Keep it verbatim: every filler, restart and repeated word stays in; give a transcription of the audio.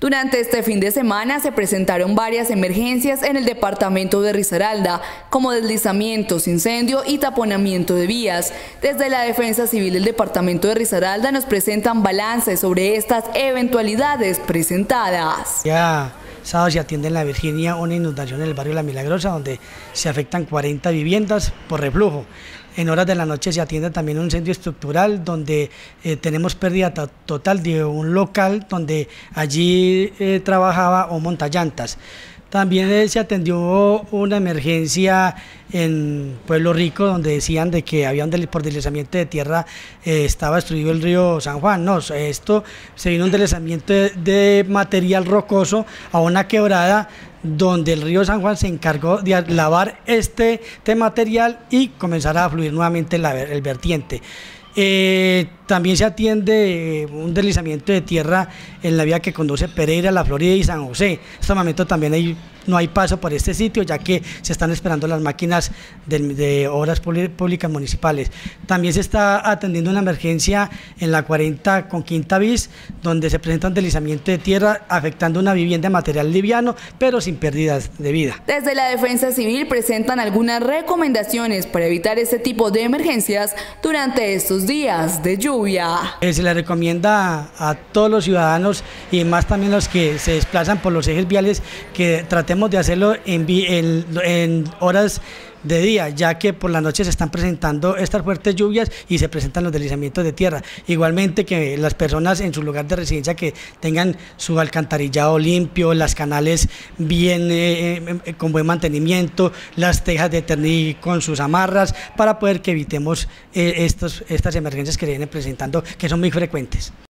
Durante este fin de semana se presentaron varias emergencias en el departamento de Risaralda, como deslizamientos, incendio y taponamiento de vías. Desde la Defensa Civil del departamento de Risaralda nos presentan balances sobre estas eventualidades presentadas. Ya sábado se atiende en la Virginia una inundación en el barrio La Milagrosa, donde se afectan cuarenta viviendas por reflujo. En horas de la noche se atiende también un incendio estructural donde eh, tenemos pérdida to total de un local donde allí eh, trabajaba un montallantas. También eh, se atendió una emergencia en Pueblo Rico donde decían de que había un del, por deslizamiento de tierra eh, estaba destruido el río San Juan. No, esto se vino un deslizamiento de, de material rocoso a una quebrada donde el río San Juan se encargó de lavar este, este material y comenzar a fluir nuevamente la, el vertiente. Eh, también se atiende un deslizamiento de tierra en la vía que conduce Pereira, La Florida y San José. En este momento también hay, no hay paso por este sitio, ya que se están esperando las máquinas de, de obras públicas municipales. También se está atendiendo una emergencia en la cuarenta con Quinta Bis, donde se presenta un deslizamiento de tierra afectando una vivienda de material liviano, pero sin pérdidas de vida. Desde la Defensa Civil presentan algunas recomendaciones para evitar este tipo de emergencias durante estos días de lluvia. Eh, se le recomienda a, a todos los ciudadanos y más también los que se desplazan por los ejes viales que tratemos de hacerlo en, en, en horas de día, ya que por la noche se están presentando estas fuertes lluvias y se presentan los deslizamientos de tierra. Igualmente que las personas en su lugar de residencia que tengan su alcantarillado limpio, las canales bien eh, eh, con buen mantenimiento, las tejas de ternil con sus amarras, para poder que evitemos eh, estos, estas emergencias que se vienen presentando, que son muy frecuentes.